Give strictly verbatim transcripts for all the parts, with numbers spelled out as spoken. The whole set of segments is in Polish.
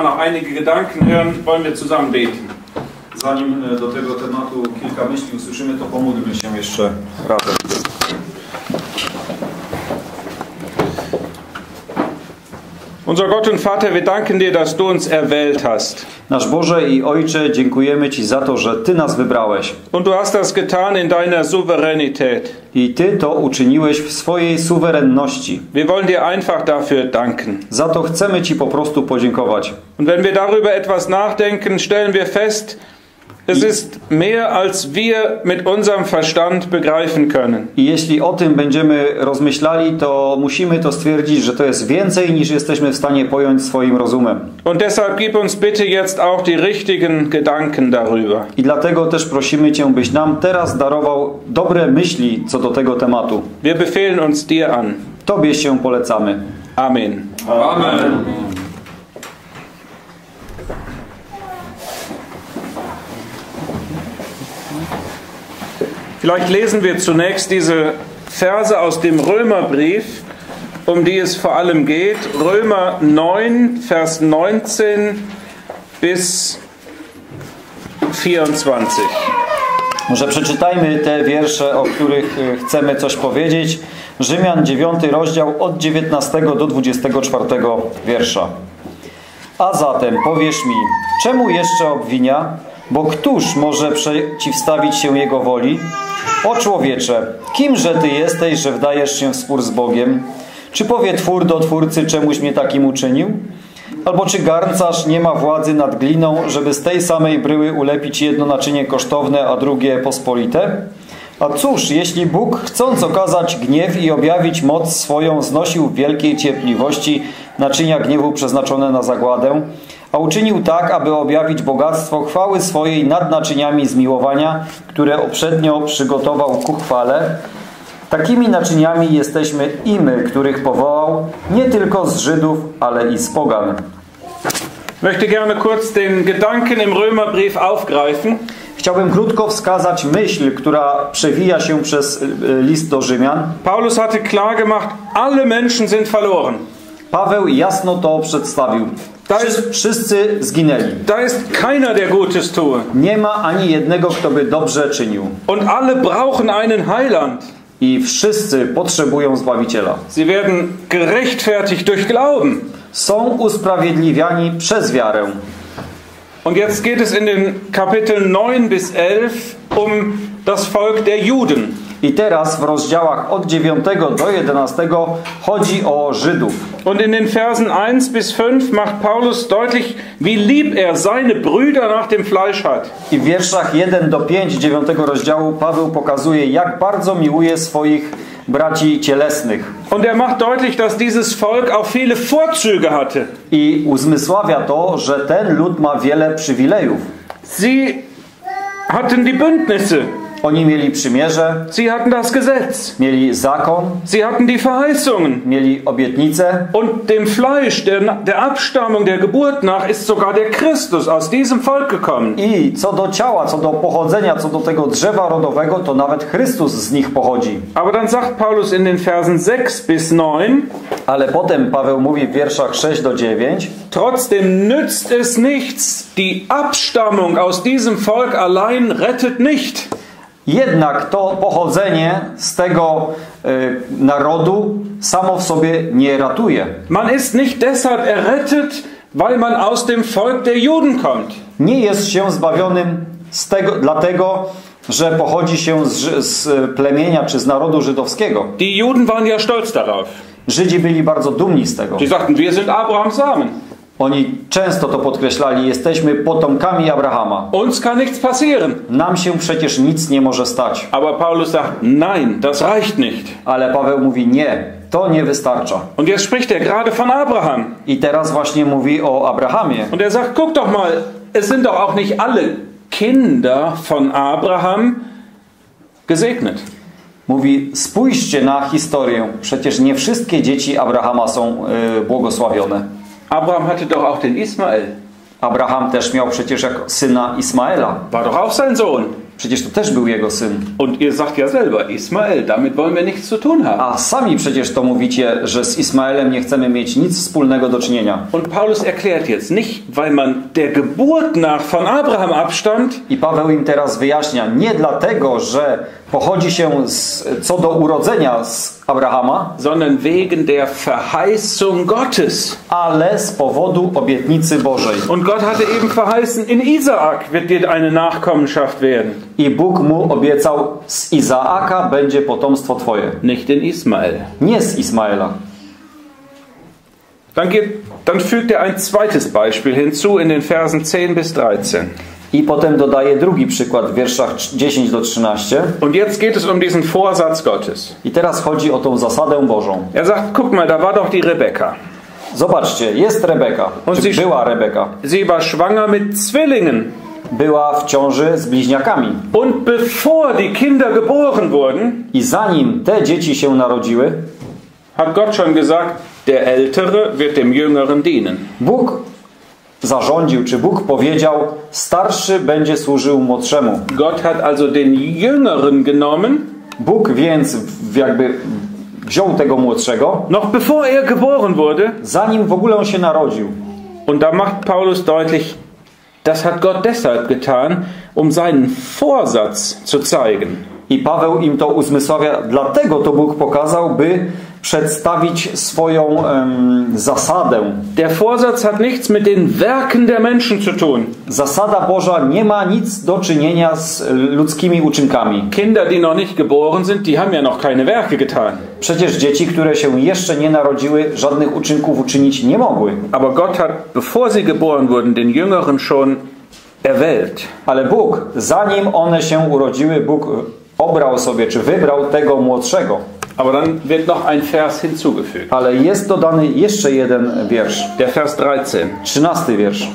Noch einige Gedanken hören, wollen wir zusammen beten. Zanim do tego tematu kilka myśli usłyszymy, to pomódlmy się jeszcze razem. Unser Gott und Vater, wir danken dir, dass du uns erwählt hast. Nasz Boże i Ojcze, dziękujemy Ci za to, że Ty nas wybrałeś. Und du hast das getan in deiner Souveränität. I Ty to uczyniłeś w swojej suwerenności. Wir wollen dir einfach dafür danken. Za to chcemy Ci po prostu podziękować. Und wenn wir darüber etwas nachdenken, stellen wir fest, es ist mehr, als wir mit unserem Verstand begreifen können. I jeśli o tym będziemy rozmyślali, to musimy to stwierdzić, że to jest więcej, niż jesteśmy w stanie pojąć swoim rozumem. Und deshalb gib uns bitte jetzt auch die richtigen Gedanken darüber. I dlatego też prosimy Cię, byś nam teraz darował dobre myśli co do tego tematu. Wir befehlen uns dir an. Tobie się polecamy. Amen. Amen. Vielleicht lesen wir zunächst diese Verse aus dem Römerbrief, um die es vor allem geht. Römer neun, Vers neunzehn bis vierundzwanzig. Może przeczytajmy te wiersze, o których chcemy coś powiedzieć. Rzymian dziewiąty rozdział od dziewiętnastego do dwudziestego czwartego wiersza. A zatem powiesz mi, czemu jeszcze obwinia? Bo któż może przeciwstawić się Jego woli? O człowiecze, kimże Ty jesteś, że wdajesz się w spór z Bogiem? Czy powie twór do twórcy, czemuś mnie takim uczynił? Albo czy garncarz nie ma władzy nad gliną, żeby z tej samej bryły ulepić jedno naczynie kosztowne, a drugie pospolite? A cóż, jeśli Bóg, chcąc okazać gniew i objawić moc swoją, znosił w wielkiej cierpliwości naczynia gniewu przeznaczone na zagładę, a uczynił tak, aby objawić bogactwo chwały swojej nad naczyniami zmiłowania, które uprzednio przygotował ku chwale, takimi naczyniami jesteśmy i my, których powołał, nie tylko z Żydów, ale i z pogan. Ich möchte gerne kurz den Gedanken im Römerbrief aufgreifen. Chciałbym krótko wskazać myśl, która przewija się przez list do Rzymian. Paulus hatte klar gemacht, alle Menschen sind verloren. Paweł jasno to przedstawił. Wszyscy, wszyscy zginęli. Da ist keiner, der Gutes tue. Nie ma ani jednego, kto by dobrze czynił. Und alle brauchen einen Heiland. I wszyscy potrzebują Zbawiciela. Sie werden gerechtfertigt durch Glauben. Są usprawiedliwiani przez wiarę. Und jetzt geht es in den Kapiteln neun bis elf um das Volk der Juden. I teraz w rozdziałach od dziewiątego do jedenastego chodzi o Żydów. Und in den Versen eins bis fünf macht Paulus deutlich, wie lieb er seine Brüder nach dem Fleisch hat. I w wierszach jeden do pięciu dziewiątego rozdziału Paweł pokazuje, jak bardzo miłuje swoich braci cielesnych. Und er macht deutlich, dass dieses Volk auch viele Vorzüge hatte. I uzmysławia to, że ten lud ma wiele przywilejów. Sie hatten die Bündnisse. Oni mieli przymierze, Sie hatten das Gesetz. mieli zakon, Sie hatten die Verheißungen. mieli obietnice. Und dem Fleisch, der, der Abstammung, der Geburt nach, ist sogar der Christus aus diesem Volk gekommen. I co do ciała, co do pochodzenia, co do tego drzewa rodowego, to nawet Chrystus z nich pochodzi. Aber dann sagt Paulus in den Versen sechs bis neun, Ale potem Paweł mówi w wierszach sześć do dziewięciu: trotzdem nützt es nichts, die Abstammung aus diesem Volk allein rettet nicht. Jednak to pochodzenie z tego y, narodu samo w sobie nie ratuje. Man ist nicht deshalb errettet, weil man aus dem Volk der Juden kommt. Nie jest się zbawionym z tego, dlatego, że pochodzi się z, z plemienia czy z narodu żydowskiego. Die Juden waren ja stolz darauf. Żydzi byli bardzo dumni z tego. Sie sagten, wir sind Abrahams Samen. Oni często to podkreślali, jesteśmy potomkami Abrahama. Uns kann nichts passieren. Nam się przecież nic nie może stać. Aber Paulus sagt, nein, das reicht nicht. Ale Paweł mówi, nie, to nie wystarcza. Und jetzt spricht er gerade von Abraham. I teraz właśnie mówi o Abrahamie. Und er sagt, guck doch mal, es sind doch auch nicht alle Kinder von Abraham gesegnet. Mówi, spójrzcie na historię. Przecież nie wszystkie dzieci Abrahama są y, błogosławione. Abraham hatte doch auch den Ismael. Abraham też miał przecież jako syna Ismaela. War doch auch sein Sohn. Przecież to też był jego syn. Und ihr sagt ja selber, Ismael, damit wollen wir nichts zu tun haben. A sami przecież to mówicie, że z Ismaelem nie chcemy mieć nic wspólnego do czynienia. Und Paulus erklärt jetzt, nicht weil man der Geburt nach von Abraham abstammt, I Paweł im teraz wyjaśnia, nie dlatego, że pochodzi się z, co do urodzenia z Abrahama, sondern wegen der Verheißung Gottes. ale z powodu obietnicy Bożej. Und Gott hatte eben verheißen, in Isaak wird dir eine Nachkommenschaft werden. I Bóg mu obiecał, z Izaaka będzie potomstwo twoje. Nicht in Ismael. Nie z Ismaela. Dann, geht, dann fügt er ein zweites Beispiel hinzu in den Versen zehn bis dreizehn. I potem dodaje drugi przykład w wierszach dziesięć do trzynastu. Und jetzt geht es um diesen Vorsatz Gottes. I teraz chodzi o tą zasadę Bożą. Er sagt, guck mal, da war doch die Rebekka. Zobaczcie, jest Rebeka. On Czy sie- była Rebeka. Sie war schwanger mit Zwillingen. Była w ciąży z bliźniakami. Und bevor die Kinder geboren wurden, I zanim te dzieci się narodziły, hat Gott schon gesagt, der Ältere wird dem Jüngeren dienen. Bóg zarządził, czy Bóg powiedział, starszy będzie służył młodszemu. Gott hat also den Jüngeren genommen, Bóg więc w- jakby wziął tego młodszego, noch bevor er geboren wurde. zanim w ogóle on się narodził. Und da macht Paulus deutlich, das hat Gott deshalb getan, um seinen Vorsatz zu zeigen. I Paweł im to uzmysławia, dlatego to Bóg pokazał, by przedstawić swoją em, zasadę. Der Vorsatz hat nichts mit den Werken der Menschen zu tun. Zasada Boża nie ma nic do czynienia z ludzkimi uczynkami. Kinder, die noch nicht geboren sind, die haben ja noch keine Werke getan. Przecież dzieci, które się jeszcze nie narodziły, żadnych uczynków uczynić nie mogły. Aber Gott hat, bevor sie geboren wurden, den Jüngeren schon erwählt. Ale Bóg, zanim one się urodziły, Bóg obrał sobie, czy wybrał tego młodszego. Aber dann wird noch ein Vers hinzugefügt. Ale jest dodany jeszcze jeden wiersz. Der Vers dreizehn. Trzynasty wiersz.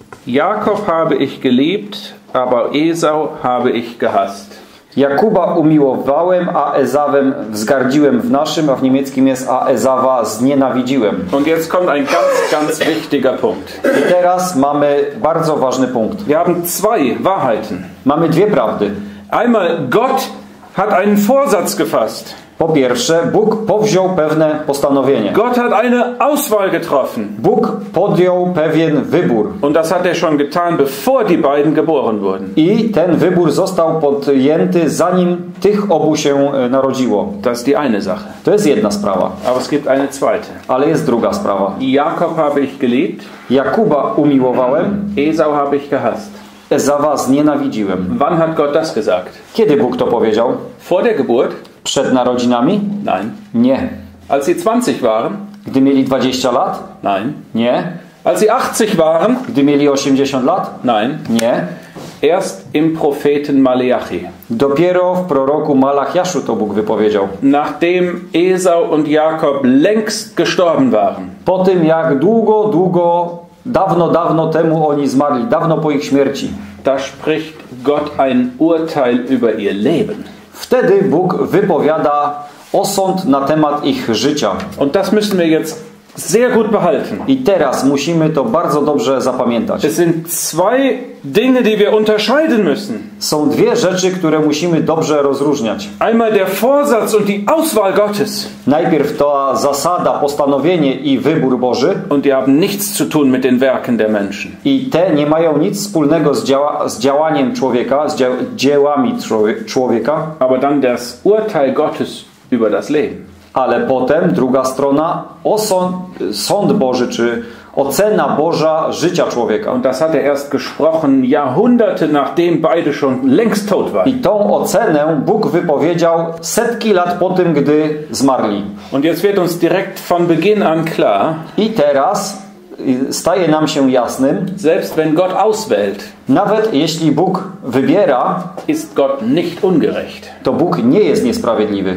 Jakob habe ich geliebt, aber Esau habe ich gehasst. Jakuba umiłowałem, a Ezawem wzgardziłem w naszym, a w niemieckim jest a Ezawa znienawidziłem. Und jetzt kommt ein ganz, ganz wichtiger Punkt. I teraz mamy bardzo ważny punkt. Wir haben zwei Wahrheiten. Mamy dwie prawdy. Einmal, Gott hat einen Vorsatz gefasst. Po pierwsze, Bóg powziął pewne postanowienie. Gott hat eine Auswahl getroffen. Bóg podjął pewien wybór. Und das hat er schon getan, bevor die beiden geboren wurden. I ten wybór został podjęty, zanim tych obu się e, narodziło. Das ist die eine Sache. To jest jedna sprawa. Aber es gibt eine zweite. Ale jest druga sprawa. Jakob habe ich geliebt, Jakuba umiłowałem, Esau habe ich gehasst. Ezawa znienawidziłem. Wann hat Gott das gesagt? Kiedy Bóg to powiedział? Vor der Geburt? Przed narodzinami? Nein. Nie. Als sie zwanzig waren? Gdy mieli dwadzieścia lat? Nein. Nie. Als sie achtzig waren? Gdy mieli osiemdziesiąt lat? Nein. Nie. Erst im Propheten Maleachi. Dopiero w proroku Malachiaszu to Bóg wypowiedział. Nachdem Esau und Jakob längst gestorben waren. Po tym jak długo, długo, dawno, dawno temu oni zmarli, dawno po ich śmierci. Da spricht Gott ein Urteil über ihr Leben. Wtedy Bóg wypowiada osąd na temat ich życia. Und das müssen wir jetzt sehr gut behalten. I teraz musimy to bardzo dobrze zapamiętać. Es sind zwei Dinge, die wir unterscheiden müssen. Są dwie rzeczy, które musimy dobrze rozróżniać. Einmal der Vorsatz und die Auswahl Gottes. Najpierw ta zasada, postanowienie i wybór Boży. Und die haben nichts zu tun mit den Werken der Menschen. I te nie mają nic wspólnego z, działa, z działaniem człowieka, z dzieł, dziełami człowieka. Aber dann das Urteil Gottes über das Leben. Ale potem druga strona, osąd, sąd Boży, czy ocena Boża życia człowieka. Und das hat er erst gesprochen, Jahrhunderte nachdem beide schon längst tot I waren. tą ocenę Bóg wypowiedział setki lat po tym, gdy zmarli. Und jetzt wird uns direkt von Beginn an klar, I teraz staje nam się jasnym, selbst wenn Gott auswählt, nawet jeśli Bóg wybiera, ist Gott nicht ungerecht. to Bóg nie jest niesprawiedliwy.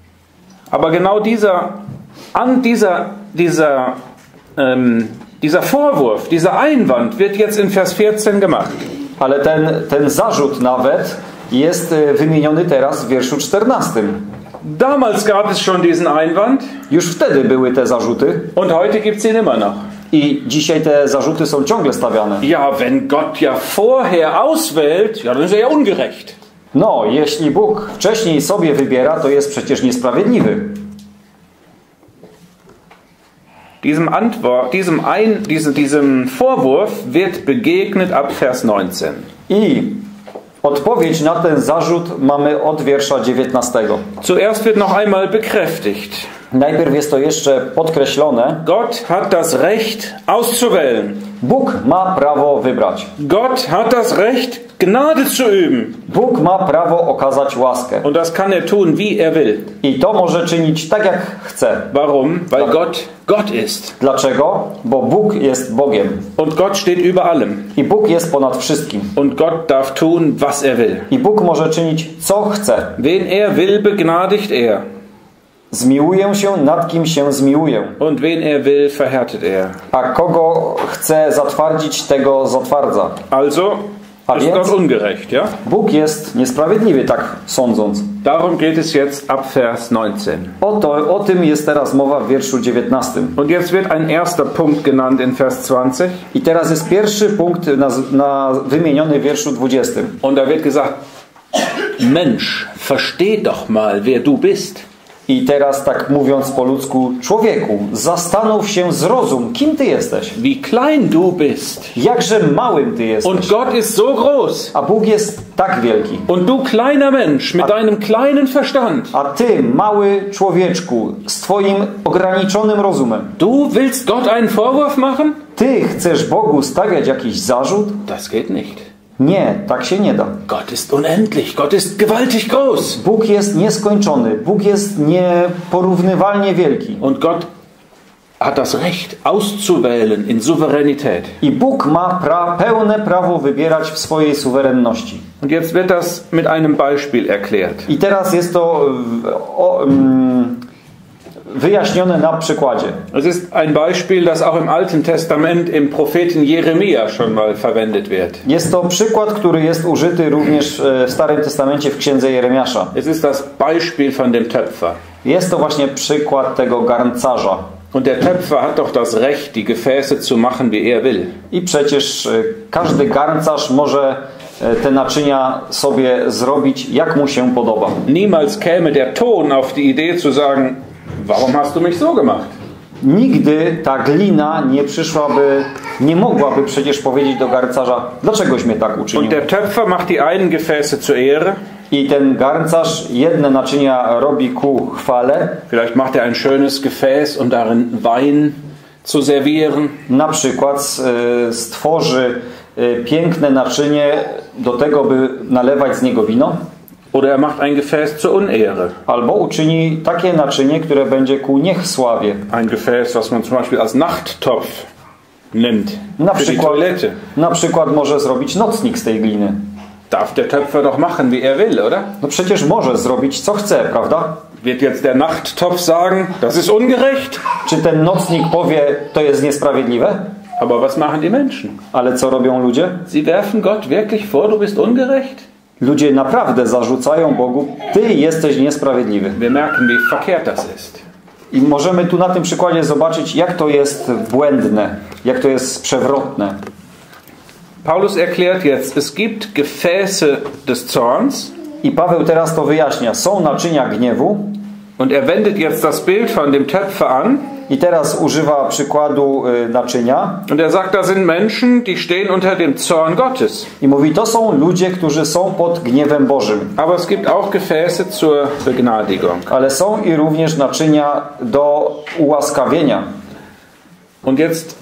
Aber genau dieser, an dieser, dieser, ähm, dieser Vorwurf, dieser Einwand wird jetzt in Vers vierzehn gemacht. Ale ten, ten zarzut nawet jest wymieniony teraz w wierszu czternastym. Damals gab es schon diesen Einwand Już wtedy były te zarzuty und heute gibt es ihn immer noch. i dzisiaj te zarzuty są ciągle stawiane. Ja, wenn Gott ja vorher auswählt, ja, dann ist er ja ungerecht. No, jeśli Bóg wcześniej sobie wybiera, to jest przecież niesprawiedliwy. Diesem Antwort, diesem, ein, diesem, diesem Vorwurf wird begegnet ab Vers neunzehn. I odpowiedź na ten zarzut mamy od wiersza dziewiętnastego. Zuerst wird noch einmal bekräftigt. Najpierw jest to jeszcze podkreślone. Gott hat das Recht auszuwählen. Bóg ma prawo wybrać. Gott hat das Recht, Gnade zu üben. Bóg ma prawo okazać łaskę. Und das kann er tun, wie er will. I to może czynić tak, jak chce. Warum? Weil Gott Gott ist. Dlaczego? Bo Bóg jest Bogiem. Und Gott steht über allem. I Bóg jest ponad wszystkim. Und Gott darf tun, was er will. I Bóg może czynić, co chce. Wen er will, begnadigt er. Zmiłuję się, nad kim się zmiłuję. Und wen er will, verhärtet er. A kogo chce zatwardzić, tego zatwardza. Also A ist więc Gott ungerecht, ja? Bóg jest niesprawiedliwy, tak sądząc. Darum geht es jetzt ab Vers neunzehn. O, to, o tym jest teraz mowa w wierszu dziewiętnastym. Und jetzt wird ein erster Punkt genannt in Vers zwanzig. I teraz jest pierwszy punkt na, na wymieniony w wierszu dwudziestym. Und da wird gesagt, Mensch, versteh doch mal, wer du bist. I teraz tak mówiąc po ludzku, człowieku, zastanów się, zrozum, kim ty jesteś. Wie klein du bist. Jakże małym ty jesteś. Und Gott ist so groß. A Bóg jest tak wielki. Und du kleiner Mensch mit deinem kleinen Verstand. A ty, mały człowieczku, z twoim ograniczonym rozumem. Du willst Gott einen Vorwurf machen? Ty chcesz Bogu stawiać jakiś zarzut? Das geht nicht. Nie, tak się nie da. Gott ist unendlich. Gott ist gewaltig groß. Bóg jest nieskończony. Bóg jest nieporównywalnie wielki. Und Gott hat das Recht auszuwählen in Souveränität. I Bóg ma pra pełne prawo wybierać w swojej suwerenności. Und jetzt wird das mit einem Beispiel erklärt. I teraz jest to o, um, wyjaśnione na przykładzie. Es ist ein Beispiel, das auch im Alten Testament im Propheten Jeremia schon mal verwendet wird. Jest to przykład, który jest użyty również w Starym Testamencie w księdze Jeremiasza. Es ist das Beispiel von dem Töpfer. Jest to właśnie przykład tego garncarza. Und der Töpfer hat doch das Recht, die Gefäße zu machen, wie er will. I przecież każdy garncarz może te naczynia sobie zrobić, jak mu się podoba. Niemals käme der Ton auf die Idee zu sagen, warum hast du mich so gemacht? Nigdy ta glina nie przyszłaby, nie mogłaby przecież powiedzieć do garncarza, dlaczegoś mnie tak uczynił. Und der Töpfer macht die einen Gefäße zur Ehre. I ten garncarz jedne naczynia robi ku chwale. Vielleicht macht er ein schönes Gefäß, um darin Wein zu servieren. Na przykład stworzy piękne naczynie do tego, by nalewać z niego wino. Oder er macht ein Gefäß zur Unehre. Albo uczyni takie naczynie, które będzie ku niechsławie. Ein Gefäß, was man zum Beispiel als Nachttopf nimmt. Na Für die przykład, Toilette. na przykład może zrobić nocnik z tej gliny. Darf der Töpfer doch machen, wie er will, oder? No przecież może zrobić co chce, prawda? Wird jetzt der Nachttopf sagen, das ist ungerecht? Czy ten nocnik powie, to jest niesprawiedliwe? Aber was machen die Menschen? Ale co robią ludzie? Sie werfen Gott wirklich vor, du bist ungerecht? Ludzie naprawdę zarzucają Bogu, ty jesteś niesprawiedliwy. Wir merken, wie verkehrt das ist. I możemy tu na tym przykładzie zobaczyć, jak to jest błędne, jak to jest przewrotne. Paulus erklärt jetzt, es gibt Gefäße des Zorns. I Paweł teraz to wyjaśnia. Są naczynia gniewu. Und er wendet jetzt das Bild von dem Töpfer an. I teraz używa przykładu y, naczynia. Und er sagt, da sind Menschen, die stehen unter dem Zorn Gottes. I mówi, to są ludzie, którzy są pod gniewem Bożym. Aber es gibt auch Gefäße zur Begnadigung. Ale są i również naczynia do ułaskawienia. Und jetzt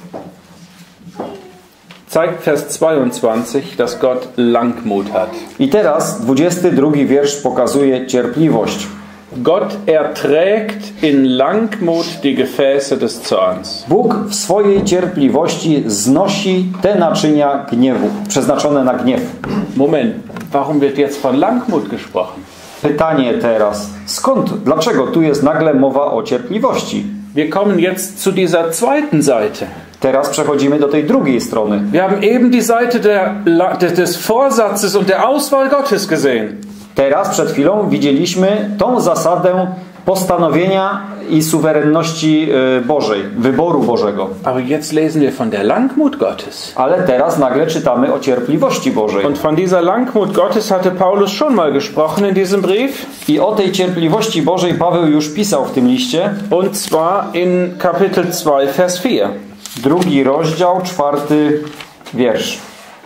zeigt Vers zweiundzwanzig, dass Gott Langmut hat. I teraz dwudziesty drugi wiersz pokazuje cierpliwość. Gott erträgt in Langmut die Gefäße des Zorns. Bóg w swojej cierpliwości znosi te naczynia gniewu, przeznaczone na gniew. Moment, warum wird jetzt von Langmut gesprochen? Pytanie teraz, skąd, dlaczego tu jest nagle mowa o cierpliwości? Wir kommen jetzt zu dieser zweiten Seite. Teraz przechodzimy do tej drugiej strony. Wir haben eben die Seite der, des Vorsatzes und der Auswahl Gottes gesehen. Teraz przed chwilą widzieliśmy tą zasadę postanowienia i suwerenności Bożej, wyboru Bożego. Aber jetzt lesen wir von der Langmut Gottes. Ale teraz nagle czytamy o cierpliwości Bożej. Und von dieser Langmut Gottes hatte Paulus schon mal gesprochen in diesem Brief. I o tej cierpliwości Bożej Paweł już pisał w tym liście. Und zwar in Kapitel zwei, Vers vier. Drugi rozdział, czwarty wiersz.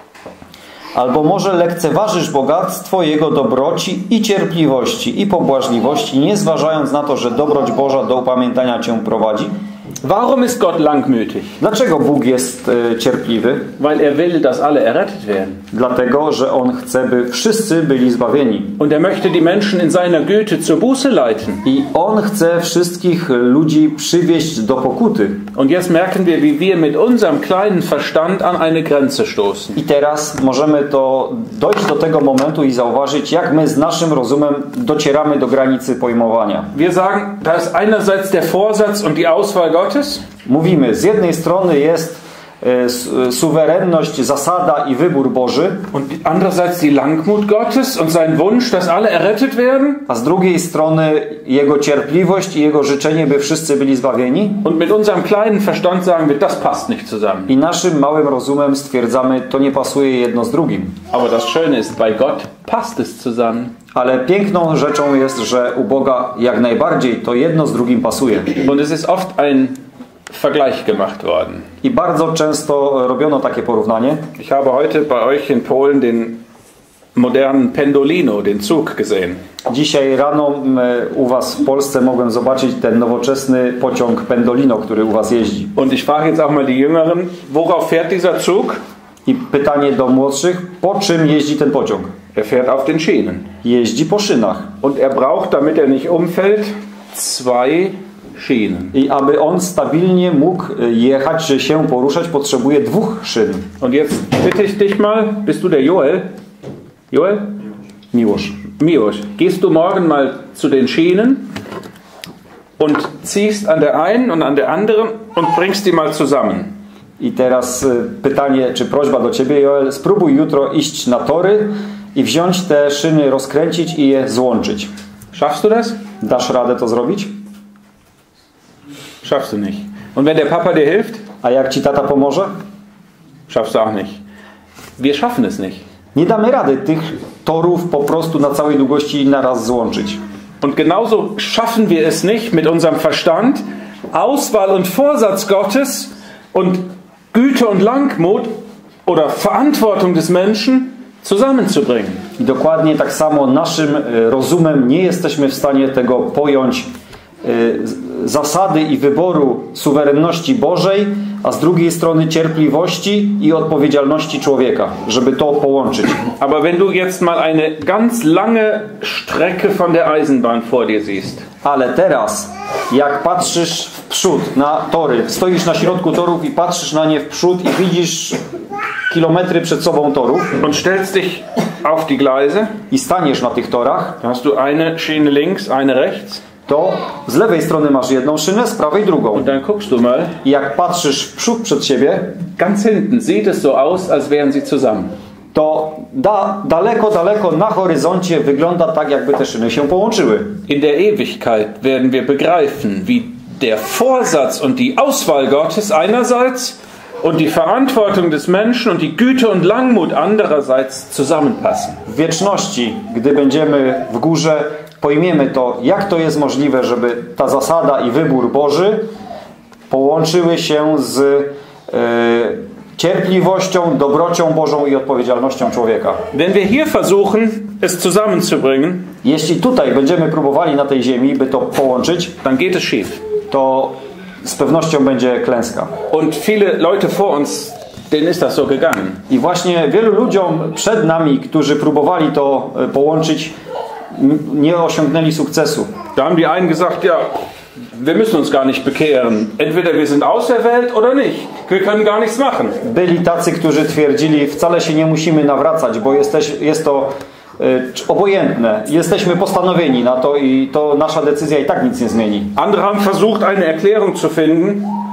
Albo może lekceważysz bogactwo Jego dobroci i cierpliwości i pobłażliwości, nie zważając na to, że dobroć Boża do upamiętania Cię prowadzi? Warum ist Gott langmütig? Dlaczego Bóg jest e, cierpliwy? Weil er will, dass alle errettet werden. Dlatego, że On chce, by wszyscy byli zbawieni. Und er möchte die Menschen in seiner Güte zur Buße leiten. I On chce wszystkich ludzi przywieźć do pokuty. Und jetzt merken wir, wie wir mit unserem kleinen Verstand an eine Grenze stoßen. I teraz możemy to dojść do tego momentu i zauważyć, jak my z naszym rozumem docieramy do granicy pojmowania. Wir sagen, da ist einerseits der Vorsatz und die Auswahl Gottes. Mówimy, z jednej strony jest e, suwerenność, zasada i wybór Boży, und andererseits die Langmut Gottes und sein Wunsch, dass alle errettet werden. A z drugiej strony Jego cierpliwość i Jego życzenie, by wszyscy byli zbawieni. Und mit unserem kleinen Verstand sagen wir, das passt nicht zusammen. I naszym małym rozumem stwierdzamy, to nie pasuje jedno z drugim. Aber das Schöne ist, bei Gott passt es zusammen. Ale piękną rzeczą jest, że u Boga jak najbardziej to jedno z drugim pasuje. Und es ist oft ein Vergleich gemacht worden. I bardzo często robiono takie porównanie. Ich habe heute bei euch in Polen den modernen Pendolino, den Zug gesehen. Dzisiaj rano u was w Polsce mogłem zobaczyć ten nowoczesny pociąg Pendolino, który u was jeździ. Und ich frage jetzt auch mal die Jüngeren, worauf fährt dieser Zug? I pytanie do młodszych, po czym jeździ ten pociąg? Er fährt auf den Schienen. Jeździ po szynach. Und er braucht, damit er nicht umfällt, zwei Schienen. I aby on stabilnie mógł jechać, czy się poruszać, potrzebuje dwóch szyn. Und jetzt bitte ich dich mal, bist du der Joel? Joel? Miłosz. Miłosz, gehst du morgen mal zu den Schienen und ziehst an der einen und an der anderen und bringst die mal zusammen. I teraz pytanie, czy prośba do ciebie, Joel, spróbuj jutro iść na tory i wziąć te szyny, rozkręcić i je złączyć. Schaffst du das? Dasz radę to zrobić? Schaffst du nicht. Und wenn der Papa dir hilft? A jak ci tata pomoże? Schaffst du auch nicht. Wir schaffen es nicht. Nie damy rady tych torów po prostu na całej długości naraz złączyć. Und genauso schaffen wir es nicht mit unserem Verstand, Auswahl und Vorsatz Gottes und Güte und Langmut oder Verantwortung des Menschen zusammenzubringen. I dokładnie tak samo naszym rozumem nie jesteśmy w stanie tego pojąć, zasady i wyboru suwerenności Bożej, a z drugiej strony cierpliwości i odpowiedzialności człowieka, żeby to połączyć. Aber wenn du jetzt mal eine ganz lange Strecke von der Eisenbahn vor dir siehst. Ale teraz, jak patrzysz w przód na tory, stoisz na środku torów i patrzysz na nie w przód i widzisz kilometry przed sobą torów. Und stellst dich auf die Gleise. I staniesz na tych torach. Dann hast du eine Schiene links, eine rechts. To z lewej strony masz jedną szynę, z prawej drugą. Und dann guckst du mal. I jak patrzysz w przód przed siebie, ganz hinten sieht es so aus, als wären sie zusammen. To da, daleko, daleko na horyzoncie wygląda tak, jakby te szyny się połączyły. In der Ewigkeit werden wir begreifen, wie der Vorsatz und die Auswahl Gottes einerseits und die Verantwortung des Menschen und die Güte und Langmut andererseits zusammenpassen. W wieczności, gdy będziemy w górze, pojmiemy to, jak to jest możliwe, żeby ta zasada i wybór Boży połączyły się z e, cierpliwością, dobrocią Bożą i odpowiedzialnością człowieka. Wenn wir hier versuchen, es zusammenzubringen, jeśli tutaj będziemy próbowali na tej ziemi, by to połączyć, dann geht es schief. To z pewnością będzie klęska. Und viele Leute vor uns, denen ist das so gegangen. I właśnie wielu ludziom przed nami, którzy próbowali to połączyć, nie osiągnęli sukcesu. Da haben die einen gesagt, ja, wir müssen uns gar nicht bekehren. Entweder wir sind auserwählt oder nicht. Wir können gar nichts machen. Byli tacy, którzy twierdzili, wcale się nie musimy nawracać, bo jesteś, jest to y, obojętne. Jesteśmy postanowieni na to i to nasza decyzja i tak nic nie zmieni. Andere haben versucht, eine Erklärung zu finden.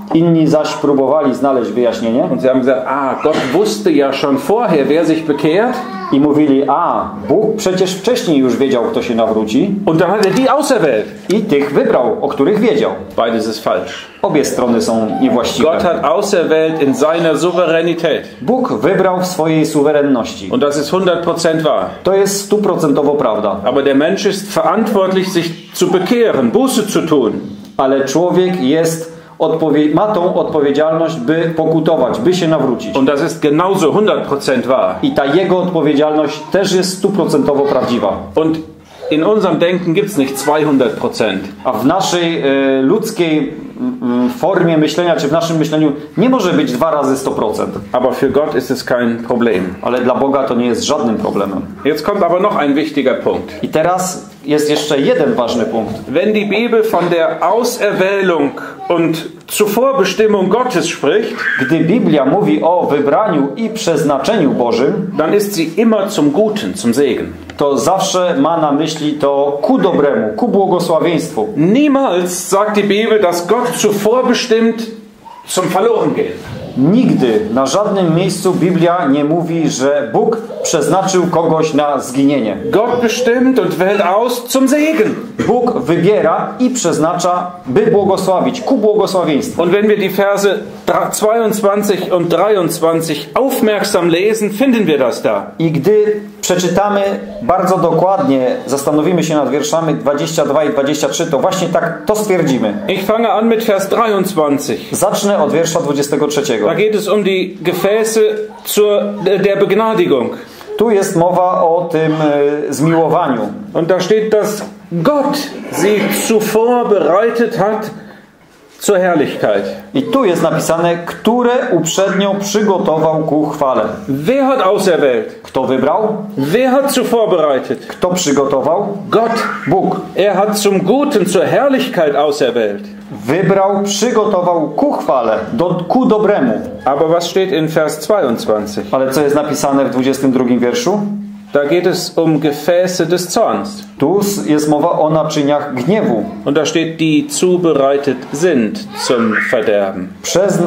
Inni zaś próbowali znaleźć wyjaśnienie Und sie haben gesagt, ah, Gott wusste ja schon vorher, wer sich bekehrt. i mówili, a Bóg przecież wcześniej już wiedział, kto się nawróci Und dann hat er die auserwählt. i tych wybrał, o których wiedział. Beides ist falsch. Obie strony są niewłaściwe. Gott hat auserwählt in seiner Souveränität. Bóg wybrał w swojej suwerenności. Und das ist hundert Prozent wahr. To jest stuprocentowo prawda. Aber der Mensch ist verantwortlich, sich zu bekehren, Buße zu tun. Ale człowiek jest odpowie- ma tą odpowiedzialność, by pokutować, by się nawrócić. Und das ist genauso hundert Prozent wahr. I ta jego odpowiedzialność też jest stuprocentowo prawdziwa. Und in unserem Denken gibt es nicht zweihundert Prozent. A w naszej e, ludzkiej m, formie myślenia, czy w naszym myśleniu nie może być dwa razy sto procent. Aber für Gott ist es kein Problem. Ale dla Boga to nie jest żadnym problemem. Jetzt kommt aber noch ein wichtiger Punkt. I teraz jest jeszcze jeden ważny punkt. Wenn die Bibel von der Auserwählung und Zuvorbestimmung Gottes spricht, Gdy Biblia mówi o wybraniu i przeznaczeniu Bożym, dann ist sie immer zum Guten, zum Segen. to zawsze ma na myśli to ku dobremu, ku błogosławieństwu. Niemals sagt die Bibel, dass Gott zuvorbestimmt zum Verlorengehen. Nigdy na żadnym miejscu Biblia nie mówi, że Bóg przeznaczył kogoś na zginienie. Gott bestimmt und wählt aus zum Segen. Bóg wybiera i przeznacza, by błogosławić, ku błogosławieństwu. Und wenn wir die Verse zweiundzwanzig und dreiundzwanzig aufmerksam lesen, finden wir das da. I gdy przeczytamy bardzo dokładnie, zastanowimy się nad wierszami dwadzieścia dwa i dwadzieścia trzy, to właśnie tak to stwierdzimy. Ich fange an mit Vers dreiundzwanzig. Zacznę od wiersza dwudziestego trzeciego. Da geht es um die Gefäße zur, der Begnadigung. Tu jest mowa o tym e, zmiłowaniu. Und da steht, dass Gott sie zuvor bereitet hat zur Herrlichkeit. I tu jest napisane, które uprzednio przygotował ku chwale. Wer hat auserwählt? Kto wybrał? Wer hat zuvor bereitet? Kto przygotował? Gott. Bóg. Er hat zum Guten, zur Herrlichkeit auserwählt. Wybrał, przygotował ku chwale, do, ku dobremu. Aber was steht in Vers zweiundzwanzig? Ale co jest napisane w dwudziestym drugim wierszu? Da geht es um Gefäße des Zorns. Tu jest mowa o naczyniach gniewu. Und da steht, die zubereitet sind zum Verderben. Przez,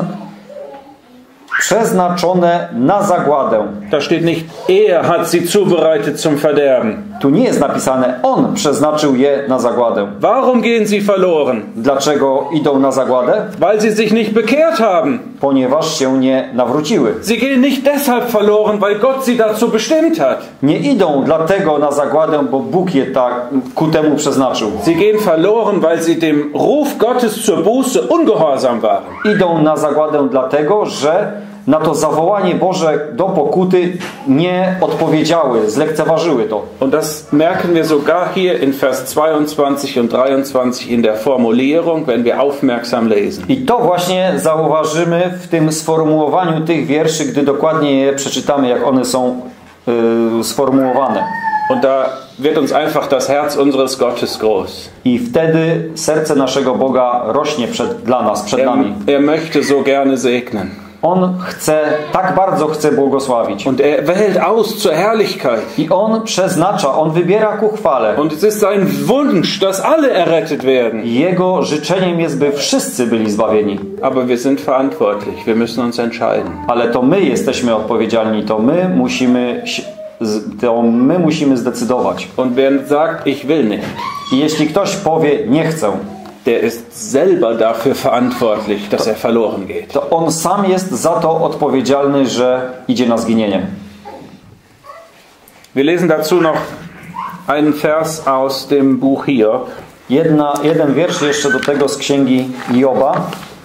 przeznaczone na zagładę. Da steht nicht, er hat sie zubereitet zum Verderben. Tu nie jest napisane, on przeznaczył je na zagładę. Warum gehen sie verloren? Dlaczego idą na zagładę? Weil sie sich nicht bekehrt haben. Ponieważ się nie nawróciły. Sie gehen nicht deshalb verloren, weil Gott sie dazu bestimmt hat. Nie idą dlatego na zagładę, bo Bóg je tak ku temu przeznaczył. Sie gehen verloren, weil sie dem Ruf Gottes zur Buße ungehorsam waren. Idą na zagładę dlatego, że na to zawołanie Boże do pokuty nie odpowiedziały, zlekceważyły to. Und das merken wir sogar hier in Vers zweiundzwanzig und dreiundzwanzig in der Formulierung, wenn wir aufmerksam lesen. I to właśnie zauważymy w tym sformułowaniu tych wierszy, gdy dokładnie je przeczytamy, jak one są yy, sformułowane. Und da wird uns einfach das Herz unseres Gottes groß. I wtedy serce naszego Boga rośnie przed, dla nas, przed Er, nami. er möchte so gerne segnen. On chce, tak bardzo chce błogosławić. Und er wählt aus zur Herrlichkeit. I On przeznacza, On wybiera ku chwale. Und es ist sein Wunsch, dass alle errettet werden. Jego życzeniem jest, by wszyscy byli zbawieni. Aber wir sind verantwortlich. Wir müssen uns entscheiden. Ale to my jesteśmy odpowiedzialni, to my musimy, to my musimy zdecydować. Und wer sagt, ich will nicht, I jeśli ktoś powie, nie chcę, der ist selber dafür verantwortlich, dass er verloren geht. to on sam jest za to odpowiedzialny, że idzie na zginienie. Wir lesen dazu noch einen Vers aus dem Buch Hiob. Jedna, jeden wiersz jeszcze do tego z księgi Joba.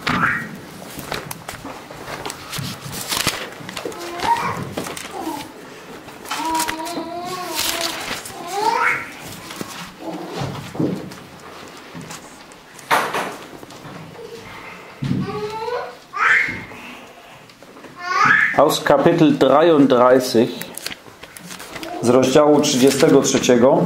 Aus Kapitel dreiunddreißig. Z rozdziału trzydziestego trzeciego.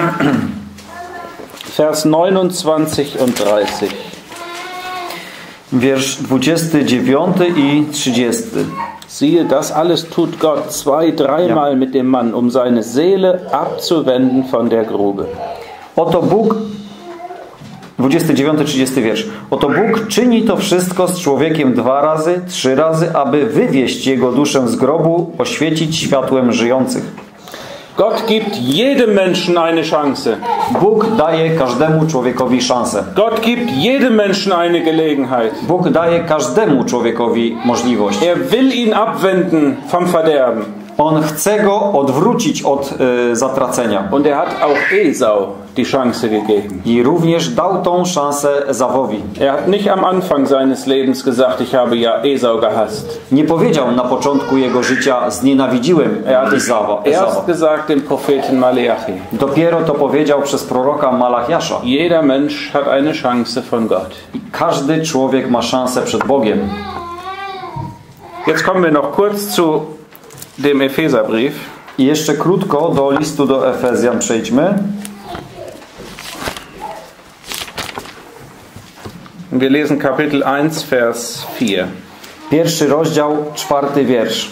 Vers neunundzwanzig und dreißig. Wiersz dwudziesty dziewiąty i trzydziesty. Siehe, das alles tut Gott zwei, dreimal Ja. mit dem Mann, um seine Seele abzuwenden von der Grube. Oto Bóg dwudziesty dziewiąty trzydziesty wiersz. Oto Bóg czyni to wszystko z człowiekiem dwa razy, trzy razy, aby wywieźć jego duszę z grobu, oświecić światłem żyjących. Gott gibt jedem Menschen eine Chance. Bóg daje każdemu człowiekowi szansę. Gott gibt jedem Menschen eine Gelegenheit. Bóg daje każdemu człowiekowi możliwość. Er will ihn abwenden vom Verderben. On chce go odwrócić od y, zatracenia. Und er hat auch Esau die Chance gegeben. I również dał tą szansę Ezawowi. Er hat nicht am Anfang seines Lebens gesagt, ich habe ja Esau gehasst. Nie powiedział na początku jego życia, znienawidziłem Ezawa. Erst gesagt dem Propheten Malachi. Dopiero to powiedział przez proroka Malachiasza. Jeder Mensch hat eine Chance von Gott. I każdy człowiek ma szansę przed Bogiem. Jetzt kommen wir noch kurz zu dem Epheserbrief. I jeszcze krótko do listu do Efezjan przejdźmy. Wir lesen Kapitel eins, Vers vier. Pierwszy rozdział, czwarty wiersz.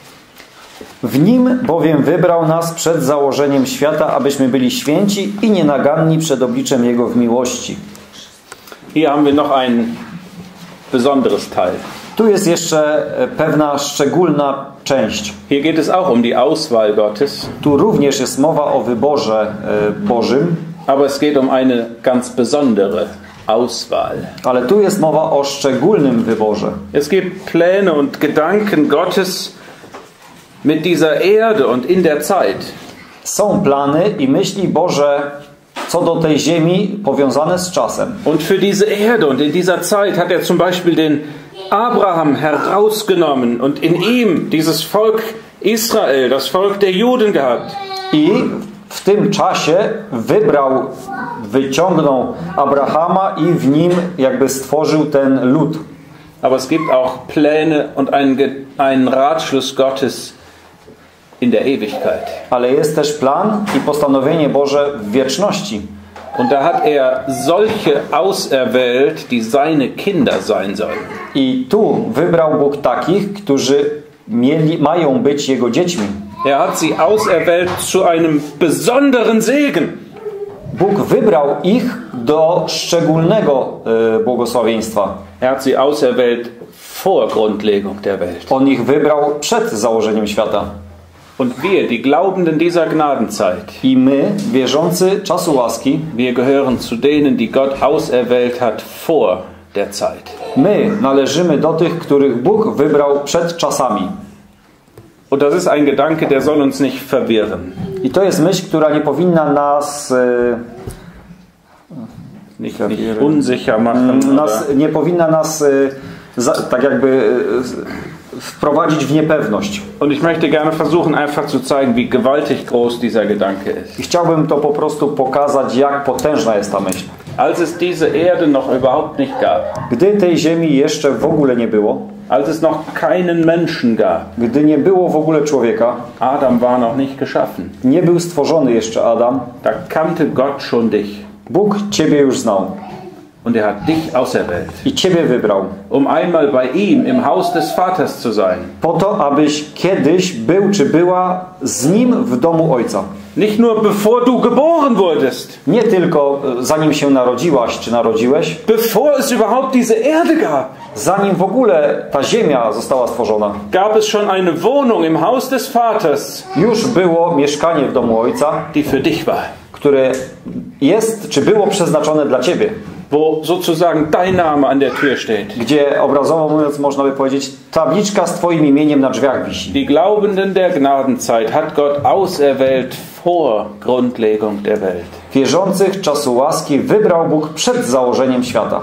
W nim bowiem wybrał nas przed założeniem świata, abyśmy byli święci i nienaganni przed obliczem Jego w miłości. Hier haben wir noch ein besonderes Teil. Tu jest jeszcze pewna szczególna część. Hier geht es auch um die Auswahl Gottes. Tu również jest mowa o wyborze Bożym. Aber es geht um eine ganz besondere Auswahl. Ale tu jest mowa o szczególnym wyborze. Es gibt Pläne und Gedanken Gottes mit dieser Erde und in der Zeit. Są plany i myśli Boże co do tej ziemi powiązane z czasem. Und für diese Erde und in dieser Zeit hat er zum Beispiel den Abraham herausgenommen und in ihm dieses Volk Israel, das Volk der Juden gehabt. I w tym czasie wybrał, wyciągnął Abrahama i w nim jakby stworzył ten lud. Aber es gibt auch Pläne und einen, einen Ratschluss Gottes in der Ewigkeit. Ale jest też plan i postanowienie Boże w wieczności. Und da hat er solche auserwählt, die seine Kinder sein sollen. I tu wybrał Bóg takich, którzy mieli, mają być Jego dziećmi. Er hat sie auserwählt zu einem besonderen Segen. Bóg wybrał ich do szczególnego y, błogosławieństwa. Er hat sie auserwählt vor Grundlegung der Welt. On ich wybrał przed założeniem świata. Und wir, die Glaubenden dieser Gnadenzeit, I my, wierzący czasu łaski, wir gehören zu denen, die Gott auserwählt hat vor der Zeit. My należymy do tych, których Bóg wybrał przed czasami. Und das ist ein Gedanke, der soll uns nicht verwirren. I to jest myśl, która nie powinna nas, e, nicht, nicht unsicher machen. Nas, nie powinna nas e, za, tak jakby e, wprowadzić w niepewność. Und ich möchte gerne versuchen, einfach zu zeigen, wie gewaltig groß dieser Gedanke ist. I chciałbym to po prostu pokazać, jak potężna jest ta myśl. Als es diese Erde noch überhaupt nicht gab, Gdy tej ziemi jeszcze w ogóle nie było, als es noch keinen Menschen gab, gdy nie było w ogóle człowieka, Adam war noch nicht geschaffen, nie był stworzony jeszcze Adam, da kannte Gott schon dich. Bóg Ciebie już znał. Und er hat dich auserwählt, I Ciebie wybrał. um einmal bei ihm im Haus des Vaters zu sein. Po to, abyś kiedyś był czy była z Nim w domu Ojca. Nicht nur bevor du geboren wurdest, Nie tylko zanim się narodziłaś czy narodziłeś, bevor es überhaupt diese Erde gab, zanim w ogóle ta ziemia została stworzona. gab es schon eine Wohnung im Haus des Vaters, Już było mieszkanie w domu Ojca, die für dich war, które jest czy było przeznaczone dla Ciebie. wo sozusagen dein Name an der Tür steht. Gdzie obrazowo mówiąc można by powiedzieć, tabliczka z Twoim imieniem na drzwiach wisi. Die Glaubenden der Gnadenzeit hat Gott auserwählt vor Grundlegung der Welt. Wierzących czasu łaski wybrał Bóg przed założeniem świata.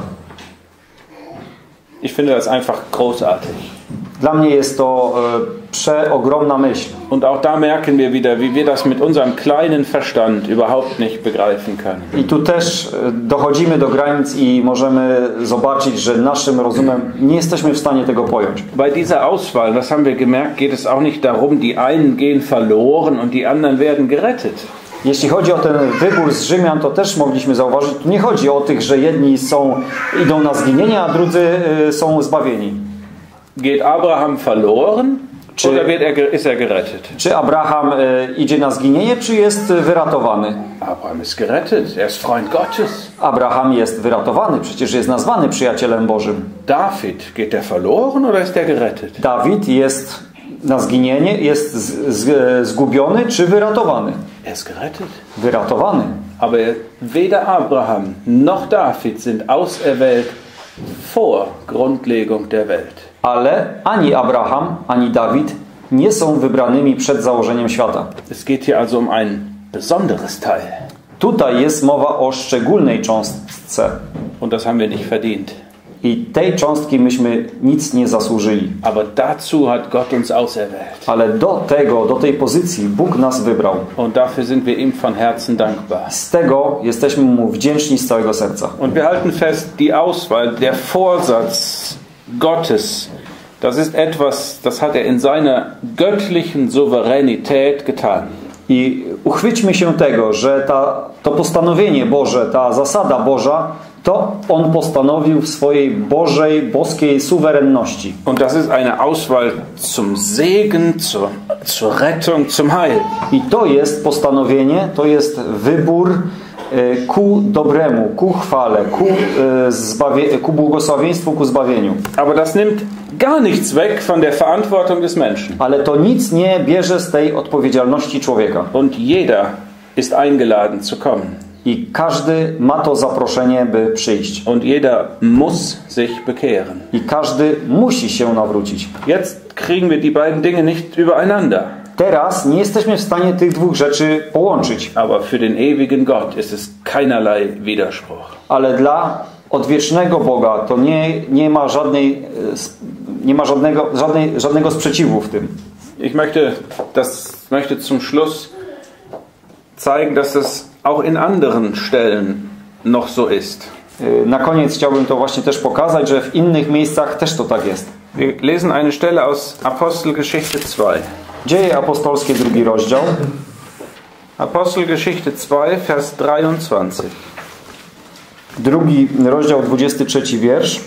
Ich finde das einfach großartig. Dla mnie jest to e, przeogromna myśl. Und auch da merken wir wieder, wie wir das mit unserem kleinen Verstand überhaupt nicht begreifen können. I tu też e, dochodzimy do granic i możemy zobaczyć, że naszym rozumem nie jesteśmy w stanie tego pojąć. Bei dieser Auswahl, das haben wir gemerkt, geht es auch nicht darum, die einen gehen verloren und die anderen werden gerettet. Jeśli chodzi o ten wybór z Rzymian, to też mogliśmy zauważyć, tu nie chodzi o tych, że jedni są, idą na zginienie, a drudzy y, są zbawieni. Geht Abraham verloren? Czy, oder wird er, ist er gerettet? czy Abraham e, idzie na zginienie, czy jest wyratowany? Abraham ist gerettet, er ist Freund Gottes. Abraham jest wyratowany, przecież jest nazwany przyjacielem Bożym. David, geht er verloren oder ist er gerettet? Dawid jest na zginienie, jest z, z, zgubiony, czy wyratowany? Er ist gerettet. Wyratowany. Aber weder Abraham noch David sind auserwählt vor Grundlegung der Welt. Ale ani Abraham, ani Dawid nie są wybranymi przed założeniem świata. Es geht hier also um ein besonderes Teil. Tutaj jest mowa o szczególnej cząstce. Und das haben wir nicht verdient. I tej cząstki myśmy nic nie zasłużyli. Aber dazu hat Gott uns auserwählt. Ale do tego, do tej pozycji Bóg nas wybrał. Und dafür sind wir ihm von Herzen dankbar. Z tego jesteśmy Mu wdzięczni z całego serca. Und wir halten fest, die Auswahl, der Vorsatz Gottes, das ist etwas, das hat er in seiner göttlichen Souveränität getan. I uchwyćmy się tego, że ta, to postanowienie Boże, ta zasada Boża, to On postanowił w swojej Bożej, boskiej suwerenności. Und das ist eine Auswahl zum Segen, zur, zur Rettung, zum Heil. I to jest postanowienie, to jest wybór e, ku dobremu, ku chwale, ku, e, zbawie, ku błogosławieństwu, ku zbawieniu. Aber das nimmt gar nichts weg von der Verantwortung des Menschen. Ale to nic nie bierze z tej odpowiedzialności człowieka. Und jeder ist eingeladen zu kommen. I każdy ma to zaproszenie, by przyjść. Und jeder muss sich bekehren. I każdy musi się nawrócić. Jetzt kriegen wir die beiden Dinge nicht übereinander. Teraz nie jesteśmy w stanie tych dwóch rzeczy połączyć. Aber für den ewigen Gott ist es keinerlei Widerspruch. Ale dla odwiecznego Boga to nie, nie ma żadnej, nie ma żadnego, żadnej, żadnego sprzeciwu w tym. Ich möchte, das möchte zum Schluss zeigen, dass das auch in anderen Stellen noch so ist. Na koniec chciałbym to właśnie też pokazać, że w innych miejscach też to tak jest. Wir lesen eine Stelle aus Apostelgeschichte zwei. Dzieje apostolskie, drugi rozdział. Apostelgeschichte zwei, Vers dreiundzwanzig. Drugi rozdział, dwudziesty trzeci wiersz.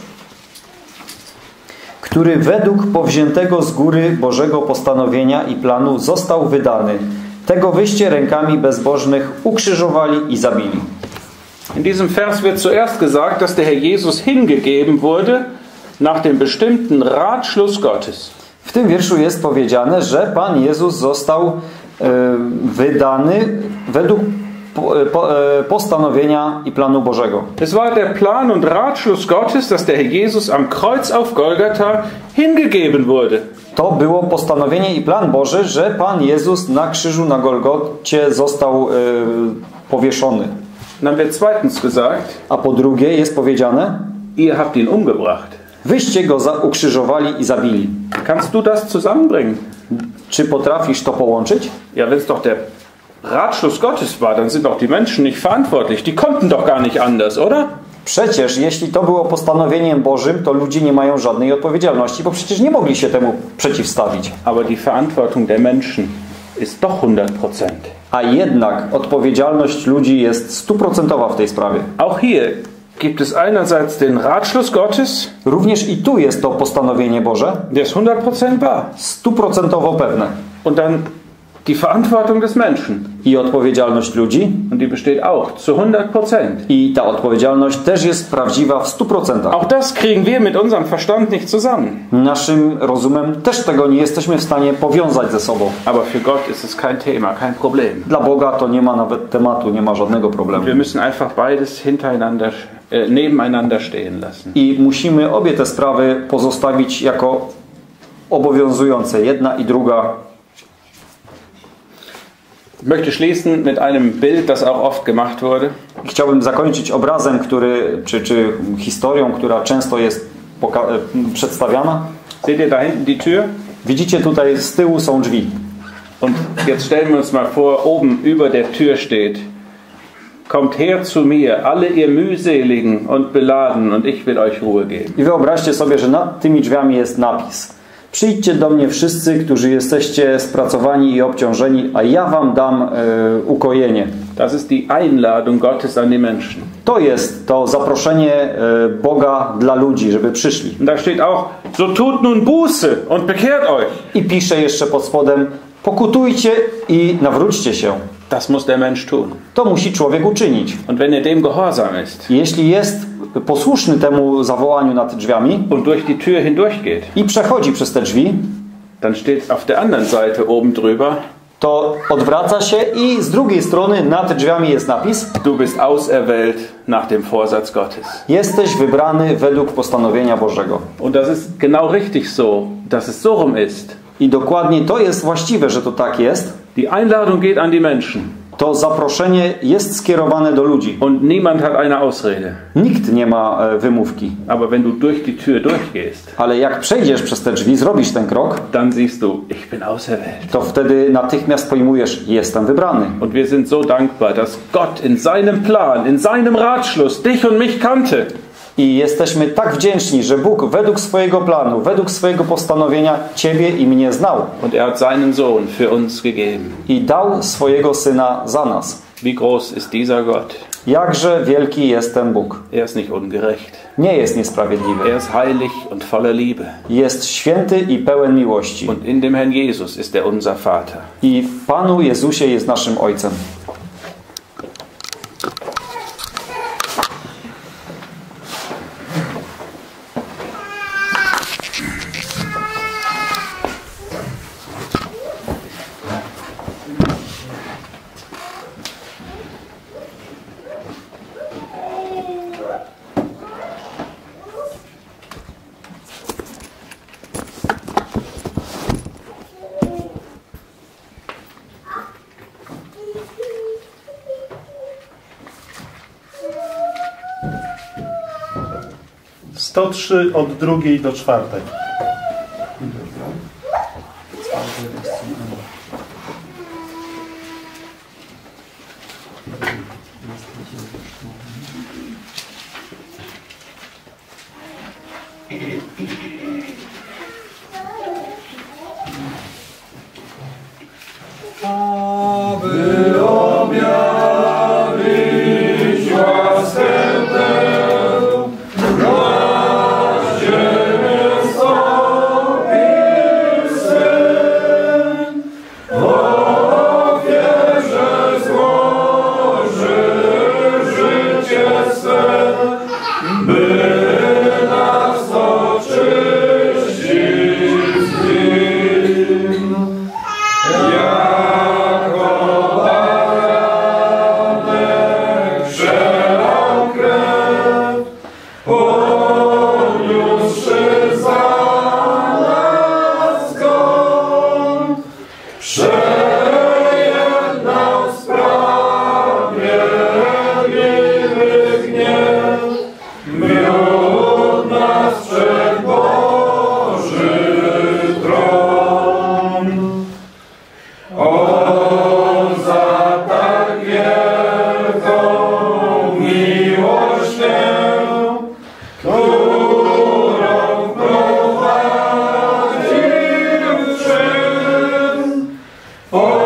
Który według powziętego z góry Bożego postanowienia i planu został wydany. Tego wyście rękami bezbożnych ukrzyżowali i zabili. In diesem Vers wird zuerst gesagt, dass der Herr Jesus hingegeben wurde nach dem bestimmten Ratschluss Gottes. W tym wierszu jest powiedziane, że Pan Jezus został e, wydany według po, po, e, postanowienia i planu Bożego. Es war der Plan und Ratschluss Gottes, dass der Herr Jesus am Kreuz auf Golgatha hingegeben wurde. To było postanowienie i plan Boży, że Pan Jezus na krzyżu na Golgocie został e, powieszony. Dann wird zweitens gesagt, A po drugie jest powiedziane, ihr habt ihn umgebracht. wyście go za, ukrzyżowali i zabili. Kannst du das zusammenbringen? Czy potrafisz to połączyć? Ja, wenn es doch der Ratschluss Gottes war, dann sind doch die Menschen nicht verantwortlich. Die konnten doch gar nicht anders, oder? Przecież jeśli to było postanowieniem Bożym, to ludzie nie mają żadnej odpowiedzialności, bo przecież nie mogli się temu przeciwstawić. Aber die Verantwortung der Menschen ist doch hundert Prozent. A jednak odpowiedzialność ludzi jest stuprocentowa w tej sprawie. Auch hier gibt es einerseits den Ratschluss Gottes, Również i tu jest to postanowienie Boże, der ist hundert Prozent wahr. stuprocentowo pewne. Und dann die Verantwortung des Menschen. I odpowiedzialność ludzi. Und die besteht auch zu hundert Prozent. I ta odpowiedzialność też jest prawdziwa w stu procentach. Auch das kriegen wir mit unserem Verstand nicht zusammen. Naszym rozumem też tego nie jesteśmy w stanie powiązać ze sobą. Aber für Gott ist es kein Thema, kein Problem. Dla Boga to nie ma nawet tematu, nie ma żadnego problemu. Wir müssen einfach beides hintereinander, äh, nebeneinander stehen lassen. I musimy obie te sprawy pozostawić jako obowiązujące. Jedna i druga. Ich möchte schließen mit einem Bild, das auch oft gemacht wurde. Chciałbym zakończyć obrazem, który, czy, czy historią, która często jest przedstawiana. Seht ihr da hinten die Tür? Widzicie, tutaj z tyłu są drzwi. Und jetzt stellen wir uns mal vor, oben über der Tür steht: Kommt her zu mir, alle ihr mühseligen und beladen, und ich will euch Ruhe geben. I wyobraźcie sobie, że nad tymi drzwiami jest napis: przyjdźcie do mnie wszyscy, którzy jesteście spracowani i obciążeni, a ja wam dam e, ukojenie. Das ist die Einladung Gottes an die Menschen. To jest to zaproszenie e, Boga dla ludzi, żeby przyszli. Und da steht auch, so tut nun Buße und bekehrt euch. I pisze jeszcze pod spodem, pokutujcie i nawróćcie się. Das muss der Mensch tun. To musi człowiek uczynić. Und wenn er dem gehorsam ist Jeśli jest posłuszny temu zawołaniu nad drzwiami und durch die Tür hindurchgeht, i przechodzi przez te drzwi, dann steht auf der anderen Seite oben drüber, to odwraca się i z drugiej strony nad drzwiami jest napis: du bist auserwählt nach dem Vorsatz Gottes. jesteś wybrany według postanowienia Bożego. Und das ist genau richtig so, dass es so rum ist. I dokładnie to jest właściwe, że to tak jest. Die Einladung geht an die Menschen. To zaproszenie jest skierowane do ludzi. Und niemand hat eine Ausrede. Nikt nie ma e, wymówki. Aber wenn du durch die Tür durchgehst, Ale jak przejdziesz przez te drzwi, zrobisz ten krok, dann siehst du, ich bin auserwählt. to wtedy natychmiast pojmujesz, jestem wybrany. Und wir sind so dankbar, dass Gott in seinem Plan, in seinem Ratschluss dich und mich kannte. I jesteśmy tak wdzięczni, że Bóg według swojego planu, według swojego postanowienia Ciebie i mnie znał. Und er hat seinen Sohn für uns gegeben. I dał swojego Syna za nas. Wie groß ist dieser Gott? Jakże wielki jest ten Bóg. Er ist nicht ungerecht. Nie jest niesprawiedliwy. Er ist heilig und voller Liebe. Jest święty i pełen miłości. Und in dem Herrn Jesus ist er unser Vater. I w Panu Jezusie jest naszym Ojcem. sto trzy od drugiej do czwartej. Aby objawić łaskę Tę, na ziemię stąpił Syn, w ofierze złoży życie swe, by nas oczyścić z win. Jako baranek przelał krew, poniósłszy za nas gon, przejednał sprawiedliwy gniew, miód nas przed Boży tron. On za tak wielką miłością, którą wprowadził w czyn,